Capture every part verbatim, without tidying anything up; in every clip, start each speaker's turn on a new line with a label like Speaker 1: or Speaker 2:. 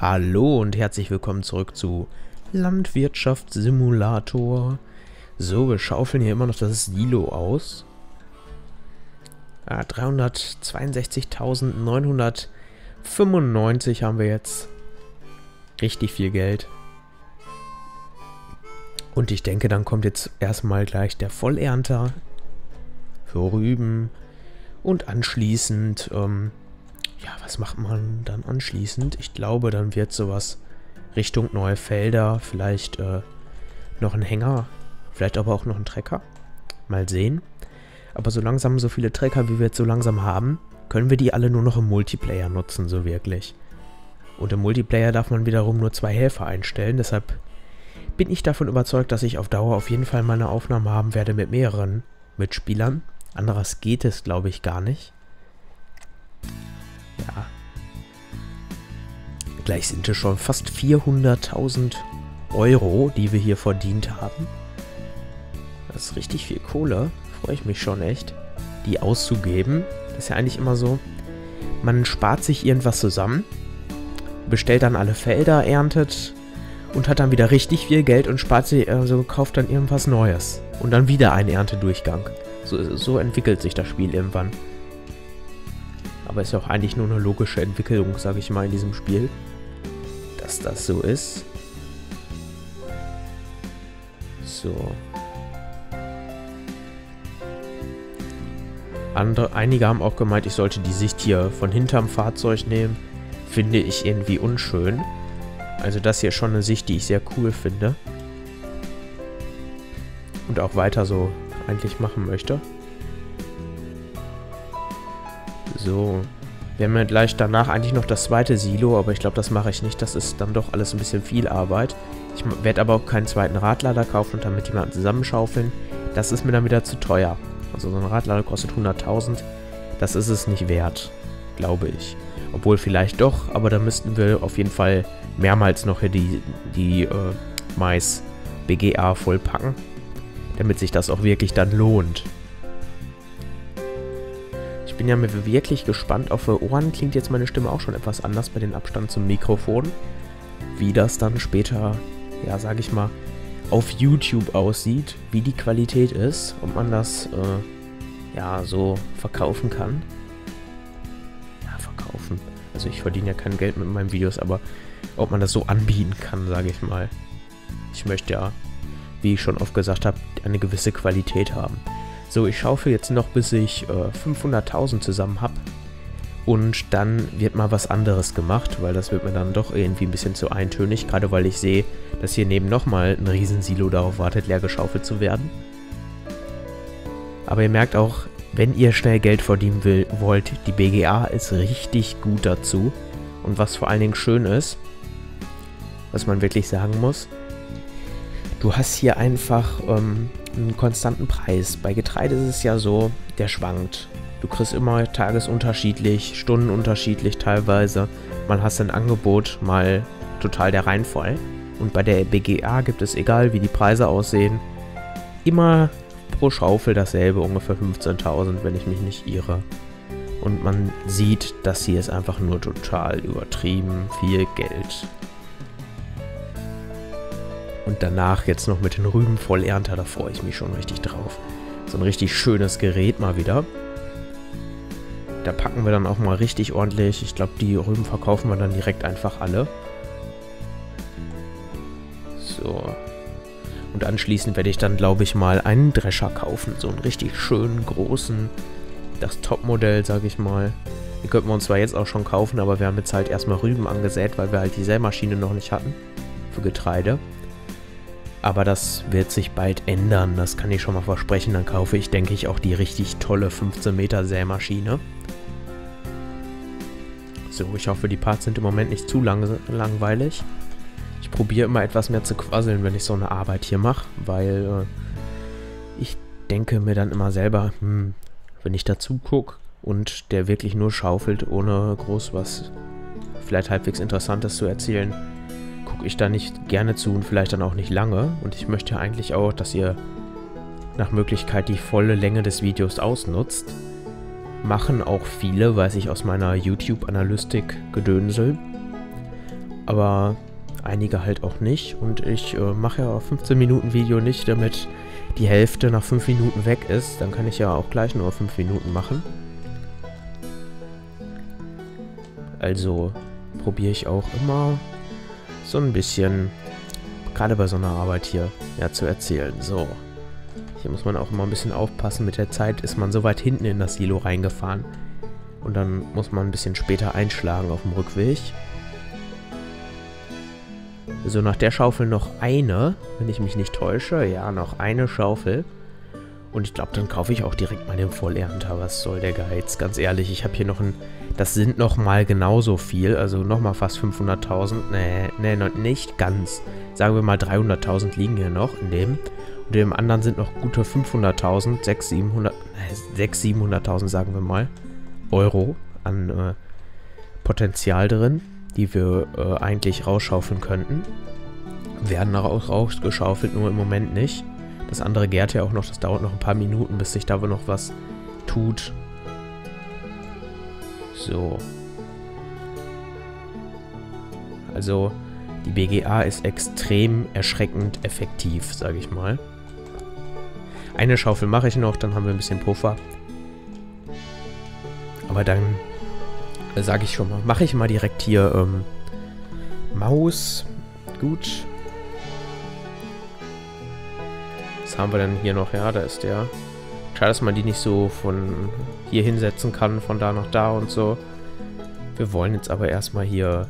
Speaker 1: Hallo und herzlich willkommen zurück zu Landwirtschaftssimulator. So, wir schaufeln hier immer noch das Silo aus. Ah, dreihundertzweiundsechzigtausendneunhundertfünfundneunzig haben wir jetzt. Richtig viel Geld. Und ich denke, dann kommt jetzt erstmal gleich der Vollernter für Rüben. Und anschließend, ähm, ja, was macht man dann anschließend? Ich glaube, dann wird sowas Richtung neue Felder, vielleicht äh, noch ein Hänger, vielleicht aber auch noch ein Trecker. Mal sehen. Aber so langsam, so viele Trecker, wie wir jetzt so langsam haben, können wir die alle nur noch im Multiplayer nutzen, so wirklich. Und im Multiplayer darf man wiederum nur zwei Helfer einstellen, deshalb bin ich davon überzeugt, dass ich auf Dauer auf jeden Fall mal eine Aufnahme haben werde mit mehreren Mitspielern. Anderes geht es, glaube ich, gar nicht. Ja. Gleich sind es schon fast vierhunderttausend Euro, die wir hier verdient haben. Das ist richtig viel Kohle. Freue ich mich schon echt, die auszugeben. Das ist ja eigentlich immer so, man spart sich irgendwas zusammen, bestellt dann alle Felder, erntet und hat dann wieder richtig viel Geld und spart sich, also kauft dann irgendwas Neues. Und dann wieder ein Erntedurchgang. So, so entwickelt sich das Spiel irgendwann. Aber ist ja auch eigentlich nur eine logische Entwicklung, sage ich mal, in diesem Spiel. Dass das so ist. So. Andere, einige haben auch gemeint, ich sollte die Sicht hier von hinterm Fahrzeug nehmen. Finde ich irgendwie unschön. Also das hier ist schon eine Sicht, die ich sehr cool finde. Und auch weiter so eigentlich machen möchte. So. Wir haben ja gleich danach eigentlich noch das zweite Silo, aber ich glaube, das mache ich nicht. Das ist dann doch alles ein bisschen viel Arbeit. Ich werde aber auch keinen zweiten Radlader kaufen und damit jemanden zusammenschaufeln. Das ist mir dann wieder zu teuer. Also so ein Radlader kostet hunderttausend. Das ist es nicht wert, glaube ich. Obwohl vielleicht doch, aber da müssten wir auf jeden Fall mehrmals noch hier die, die äh, Mais B G A vollpacken, damit sich das auch wirklich dann lohnt. Ich bin ja mir wirklich gespannt. Auf die Ohren klingt jetzt meine Stimme auch schon etwas anders bei dem Abstand zum Mikrofon. Wie das dann später, ja, sage ich mal, auf YouTube aussieht, wie die Qualität ist, ob man das, äh, ja, so verkaufen kann. Ja, verkaufen. Also ich verdiene ja kein Geld mit meinen Videos, aber ob man das so anbieten kann, sage ich mal. Ich möchte ja, wie ich schon oft gesagt habe, eine gewisse Qualität haben. So, ich schaufel jetzt noch, bis ich äh, fünfhunderttausend zusammen habe. Und dann wird mal was anderes gemacht, weil das wird mir dann doch irgendwie ein bisschen zu eintönig. Gerade weil ich sehe, dass hier neben nochmal ein Riesensilo darauf wartet, leer geschaufelt zu werden. Aber ihr merkt auch, wenn ihr schnell Geld verdienen will, wollt, die B G A ist richtig gut dazu. Und was vor allen Dingen schön ist, was man wirklich sagen muss, du hast hier einfach ähm, einen konstanten Preis. Bei Getreide ist es ja so, der schwankt. Du kriegst immer tagesunterschiedlich, stundenunterschiedlich teilweise. Mal hast du ein Angebot, mal total der Reinfall. Und bei der B G A gibt es, egal wie die Preise aussehen, immer pro Schaufel dasselbe, ungefähr fünfzehntausend, wenn ich mich nicht irre. Und man sieht, das hier ist einfach nur total übertrieben viel Geld. Und danach jetzt noch mit den Rüben Vollernter, da freue ich mich schon richtig drauf. So ein richtig schönes Gerät mal wieder. Da packen wir dann auch mal richtig ordentlich. Ich glaube, die Rüben verkaufen wir dann direkt einfach alle. So. Und anschließend werde ich dann, glaube ich, mal einen Drescher kaufen. So einen richtig schönen, großen, das Topmodell, sage ich mal. Den könnten wir uns zwar jetzt auch schon kaufen, aber wir haben jetzt halt erstmal Rüben angesät, weil wir halt die Sämaschine noch nicht hatten. Für Getreide. Aber das wird sich bald ändern, das kann ich schon mal versprechen. Dann kaufe ich, denke ich, auch die richtig tolle fünfzehn Meter Sämaschine. So, ich hoffe, die Parts sind im Moment nicht zu lang langweilig. Ich probiere immer etwas mehr zu quasseln, wenn ich so eine Arbeit hier mache, weil äh, ich denke mir dann immer selber, hm, wenn ich dazu gucke und der wirklich nur schaufelt, ohne groß was vielleicht halbwegs Interessantes zu erzählen, gucke ich da nicht gerne zu und vielleicht dann auch nicht lange. Und ich möchte eigentlich auch, dass ihr nach Möglichkeit die volle Länge des Videos ausnutzt. Machen auch viele, weiß ich aus meiner YouTube-Analytik-Gedönsel. aber einige halt auch nicht. Und ich äh, mache ja fünfzehn Minuten Video nicht, damit die Hälfte nach fünf Minuten weg ist. Dann kann ich ja auch gleich nur fünf Minuten machen. Also probiere ich auch immer so ein bisschen, gerade bei so einer Arbeit hier, ja, zu erzählen. So, hier muss man auch immer ein bisschen aufpassen. Mit der Zeit ist man so weit hinten in das Silo reingefahren. Und dann muss man ein bisschen später einschlagen auf dem Rückweg. So, nach der Schaufel noch eine, wenn ich mich nicht täusche. Ja, noch eine Schaufel. Und ich glaube, dann kaufe ich auch direkt mal den Vollernter. Was soll der Geiz? Ganz ehrlich, ich habe hier noch ein... Das sind noch mal genauso viel. Also noch mal fast fünfhunderttausend. Nee, nee, noch nicht ganz. Sagen wir mal dreihunderttausend liegen hier noch in dem. Und in dem anderen sind noch gute fünfhunderttausend. sechshunderttausend, sechshunderttausend, siebenhunderttausend sagen wir mal. Euro an äh, Potenzial drin, die wir äh, eigentlich rausschaufeln könnten. Werden auch rausgeschaufelt, nur im Moment nicht. Das andere gärt ja auch noch, das dauert noch ein paar Minuten, bis sich da wohl noch was tut. So. Also, die B G A ist extrem erschreckend effektiv, sage ich mal. Eine Schaufel mache ich noch, dann haben wir ein bisschen Puffer. Aber dann äh, sage ich schon mal, mache ich mal direkt hier ähm, Maus. Gut. Was haben wir denn hier noch? Ja, da ist der. Schade, dass man die nicht so von hier hinsetzen kann, von da nach da und so. Wir wollen jetzt aber erstmal hier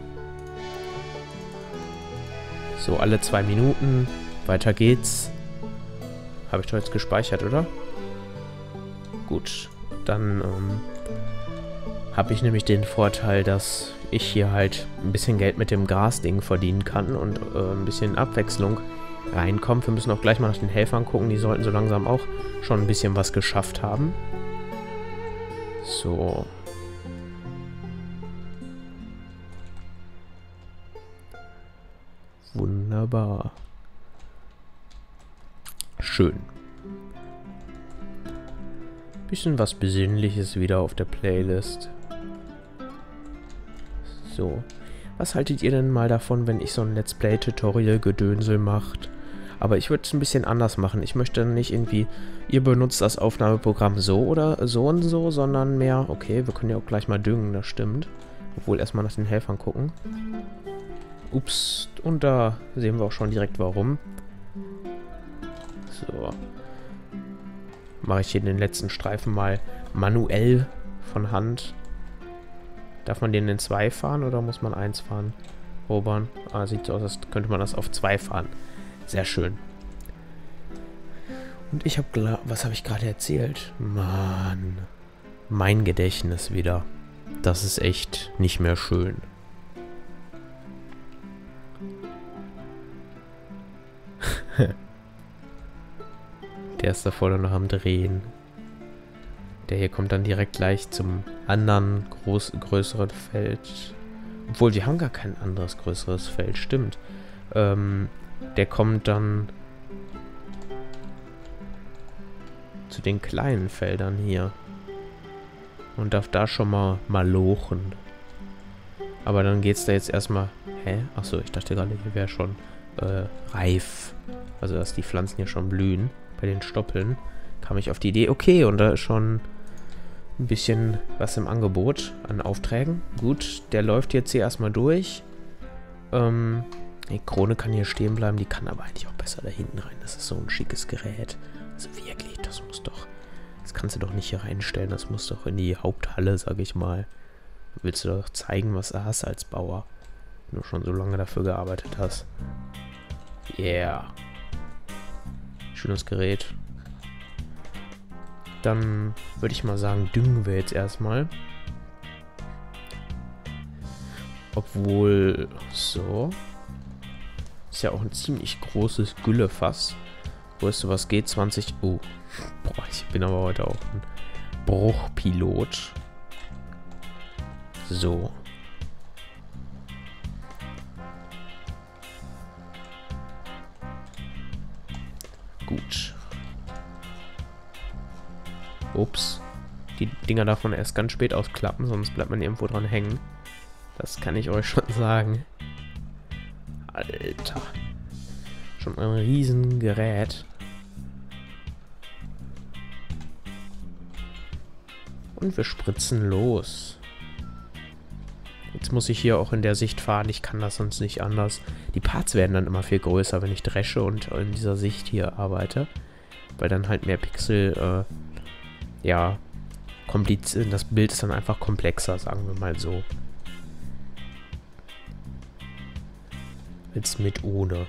Speaker 1: so alle zwei Minuten. Weiter geht's. Habe ich doch jetzt gespeichert, oder? Gut. Dann ähm, habe ich nämlich den Vorteil, dass ich hier halt ein bisschen Geld mit dem Grasding verdienen kann und äh, ein bisschen Abwechslung reinkommt. Wir müssen auch gleich mal nach den Helfern gucken. Die sollten so langsam auch schon ein bisschen was geschafft haben. So. Wunderbar. Schön. Bisschen was Besinnliches wieder auf der Playlist. So. Was haltet ihr denn mal davon, wenn ich so ein Let's Play-Tutorial-Gedönsel macht? Aber ich würde es ein bisschen anders machen. Ich möchte nicht irgendwie, ihr benutzt das Aufnahmeprogramm so oder so und so, sondern mehr, okay, wir können ja auch gleich mal düngen, das stimmt. Obwohl, erstmal nach den Helfern gucken. Ups, und da sehen wir auch schon direkt warum. So. Mache ich hier den letzten Streifen mal manuell von Hand. Darf man den in zwei fahren oder muss man eins fahren? Robern. Ah, sieht so aus, als könnte man das auf zwei fahren. Sehr schön. Und ich habe... Was habe ich gerade erzählt? Mann. Mein Gedächtnis wieder. Das ist echt nicht mehr schön. Der ist da vorne noch am Drehen. Der hier kommt dann direkt gleich zum anderen groß, größeren Feld. Obwohl, wir haben gar kein anderes größeres Feld. Stimmt. Ähm, der kommt dann zu den kleinen Feldern hier. Und darf da schon mal malochen. Aber dann geht's da jetzt erstmal... Hä? Achso, ich dachte gerade, hier wäre schon äh, reif. Also, dass die Pflanzen hier schon blühen. Bei den Stoppeln kam ich auf die Idee, okay, und da ist schon ein bisschen was im Angebot an Aufträgen. Gut, der läuft jetzt hier erstmal durch. Ähm, die Krone kann hier stehen bleiben, die kann aber eigentlich auch besser da hinten rein. Das ist so ein schickes Gerät. Also wirklich, das muss doch, das kannst du doch nicht hier reinstellen, das muss doch in die Haupthalle, sag ich mal. Willst du doch zeigen, was du hast als Bauer, wenn du schon so lange dafür gearbeitet hast. Yeah. Schönes Gerät. Dann würde ich mal sagen, düngen wir jetzt erstmal. Obwohl, so. Ist ja auch ein ziemlich großes Güllefass. Wo ist was geht? zwanzig. Oh. Boah, ich bin aber heute auch ein Bruchpilot. So. Gut. Ups. Die Dinger davon erst ganz spät ausklappen, sonst bleibt man irgendwo dran hängen. Das kann ich euch schon sagen. Alter. Schon ein riesen Gerät. Und wir spritzen los. Jetzt muss ich hier auch in der Sicht fahren. Ich kann das sonst nicht anders. Die Parts werden dann immer viel größer, wenn ich dresche und in dieser Sicht hier arbeite. Weil dann halt mehr Pixel, äh, ja, kompliziert. Das Bild ist dann einfach komplexer, sagen wir mal so. Jetzt mit ohne.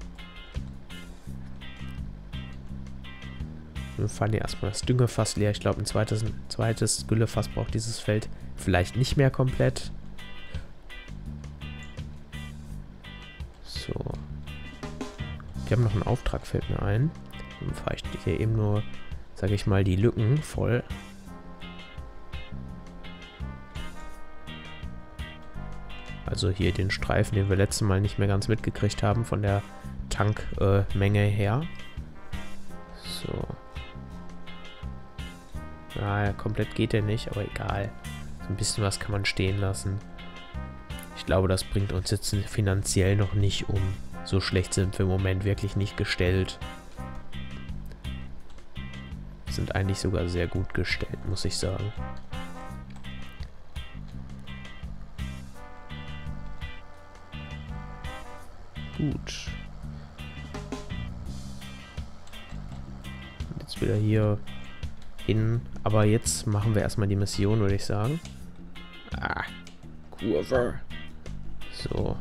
Speaker 1: Wir fahren hier erstmal das Düngefass leer. Ich glaube, ein zweites, ein zweites Güllefass braucht dieses Feld vielleicht nicht mehr komplett. So. Wir haben noch einen Auftrag, fällt mir ein. Dann fahre ich hier eben nur, sage ich mal, die Lücken voll. Also hier den Streifen, den wir letztes Mal nicht mehr ganz mitgekriegt haben, von der Tankmenge äh, her. So. Naja, komplett geht der nicht, aber egal. So ein bisschen was kann man stehen lassen. Ich glaube, das bringt uns jetzt finanziell noch nicht um. So schlecht sind wir im Moment wirklich nicht gestellt. Sind eigentlich sogar sehr gut gestellt, muss ich sagen. Gut. Jetzt wieder hier hin. Aber jetzt machen wir erstmal die Mission, würde ich sagen. Ah, Kurve. So.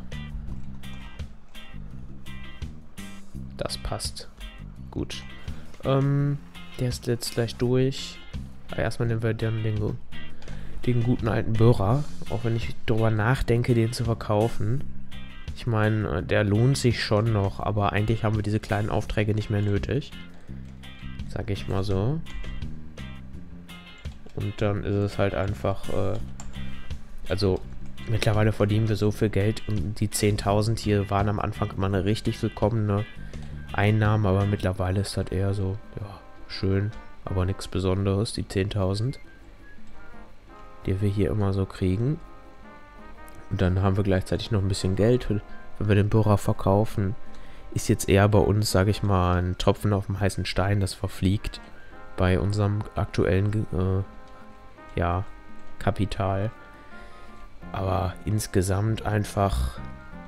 Speaker 1: Das passt. Gut. Ähm, der ist jetzt gleich durch. Aber erstmal nehmen wir dann den, den guten alten Böhrer. Auch wenn ich darüber nachdenke, den zu verkaufen. Ich meine, der lohnt sich schon noch, aber eigentlich haben wir diese kleinen Aufträge nicht mehr nötig. Sag ich mal so. Und dann ist es halt einfach, äh, also mittlerweile verdienen wir so viel Geld und die zehntausend hier waren am Anfang immer eine richtig willkommene Einnahme, aber mittlerweile ist das eher so, ja, schön, aber nichts Besonderes, die zehntausend, die wir hier immer so kriegen. Und dann haben wir gleichzeitig noch ein bisschen Geld, wenn wir den Bohrer verkaufen. Ist jetzt eher bei uns, sage ich mal, ein Tropfen auf dem heißen Stein, das verfliegt bei unserem aktuellen äh, ja, Kapital. Aber insgesamt einfach,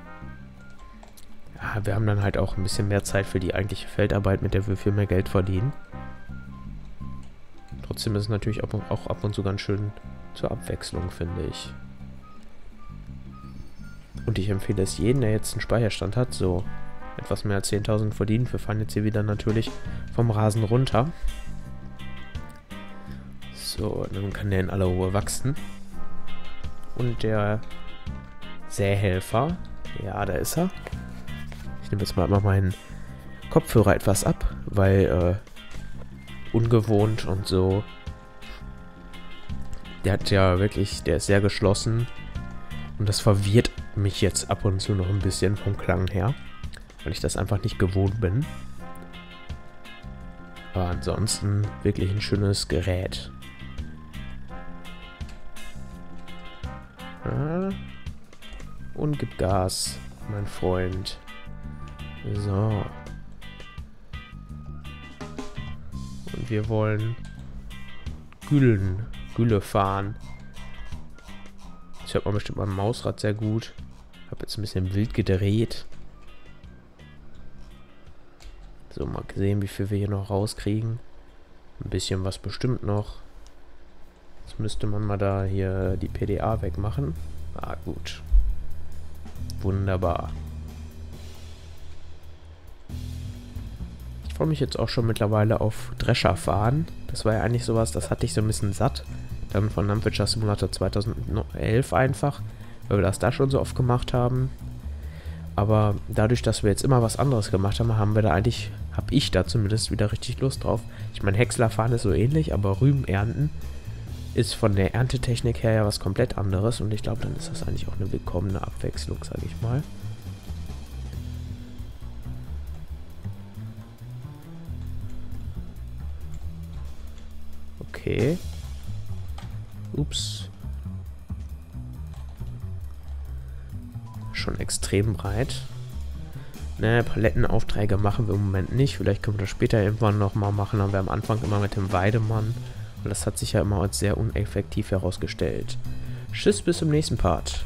Speaker 1: ja, wir haben dann halt auch ein bisschen mehr Zeit für die eigentliche Feldarbeit, mit der wir viel mehr Geld verdienen. Trotzdem ist es natürlich auch, auch ab und zu ganz schön zur Abwechslung, finde ich. Und ich empfehle es jedem, der jetzt einen Speicherstand hat, so etwas mehr als zehntausend verdient. Wir fahren jetzt hier wieder natürlich vom Rasen runter. So, dann kann der in aller Ruhe wachsen. Und der Sähelfer, ja, da ist er. Ich nehme jetzt mal meinen Kopfhörer etwas ab, weil äh, ungewohnt und so. Der hat ja wirklich, der ist sehr geschlossen. Und das verwirrt mich jetzt ab und zu noch ein bisschen vom Klang her, weil ich das einfach nicht gewohnt bin. Aber ansonsten wirklich ein schönes Gerät. Ja. Und gib Gas, mein Freund. So. Und wir wollen Güllen, Gülle fahren. Das hört man bestimmt beim Mausrad sehr gut. Ich habe jetzt ein bisschen wild gedreht. So, mal sehen, wie viel wir hier noch rauskriegen. Ein bisschen was bestimmt noch. Jetzt müsste man mal da hier die P D A wegmachen. Ah, gut. Wunderbar. Ich freue mich jetzt auch schon mittlerweile auf Drescher fahren. Das war ja eigentlich sowas, das hatte ich so ein bisschen satt. Dann von Landwirtschaftssimulator zweitausendelf einfach, weil wir das da schon so oft gemacht haben. Aber dadurch, dass wir jetzt immer was anderes gemacht haben, haben wir da eigentlich, habe ich da zumindest wieder richtig Lust drauf. Ich meine, Häcksler fahren ist so ähnlich, aber Rüben ernten ist von der Erntetechnik her ja was komplett anderes. Und ich glaube, dann ist das eigentlich auch eine willkommene Abwechslung, sage ich mal. Okay. Ups. Schon extrem breit. Ne, Palettenaufträge machen wir im Moment nicht. Vielleicht können wir das später irgendwann nochmal machen. Haben wir am Anfang immer mit dem Weidemann. Und das hat sich ja immer als sehr uneffektiv herausgestellt. Tschüss, bis zum nächsten Part.